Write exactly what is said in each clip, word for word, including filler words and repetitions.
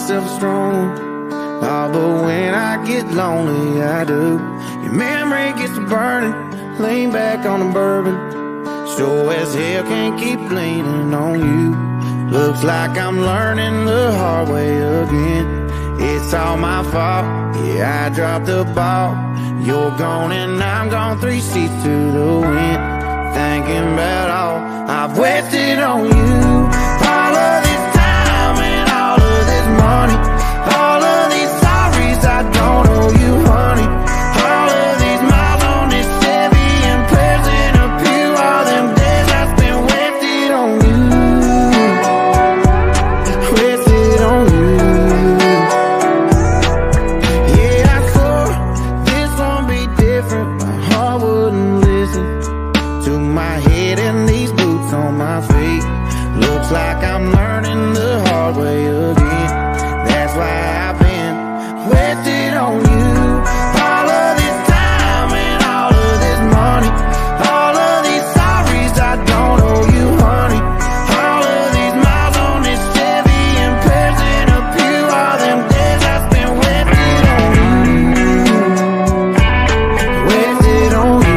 myself a strong one. Oh, but when I get lonely, I do. Your memory gets to burning. Lean back on the bourbon. Sure as hell can't keep leaning on you. Looks like I'm learning the hard way again. It's all my fault, yeah, I dropped the ball. You're gone and I'm gone, three seats to the wind. Thinking about all I've wasted on you. All of this time and all of this money. All of these sorries I don't owe you, honey. All of these miles on this Chevy and prayers in a pew. All them days I spent wasted on you. Wasted on you. Yeah, I swore this won't be different. My heart wouldn't listen to my head and these boots on my feet. Looks like I'm learning the hard way again. That's why I've been wasted on you. All of this time and all of this money. All of these sorries I don't owe you, honey. All of these miles on this Chevy and prayers in a pew. All them days I spent wasted on you. Wasted on you.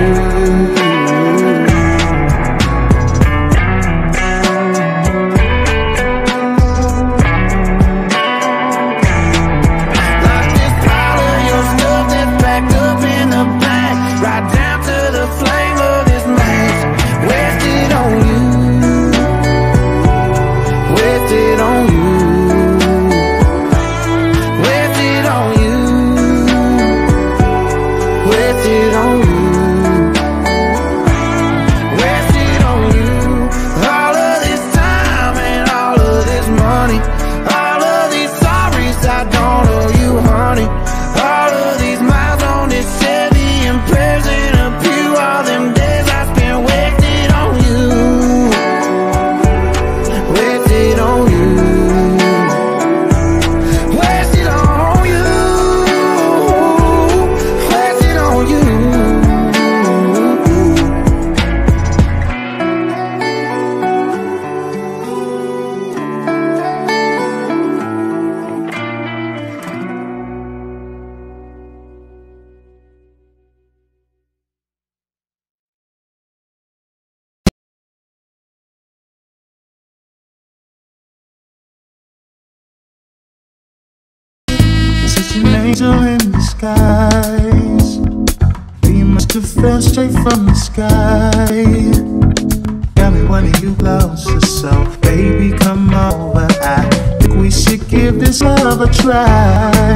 Like this pile of your stuff that's packed up in the back, right down to the flame of this match. Wasted on you. Wasted on you. Wasted on you. Wasted on you. Wasted on you. All of this time and all of this money. All of these sorries I don't owe you, honey. All of these miles on this Chevy and prayers in a pew. All them days I spent wasted on you. Wasted on you. Wasted on you. Wasted on you. Such an angel in disguise. You must have fell straight from the sky. Tell me, when are you closer? So baby, come over. I think we should give this love a try.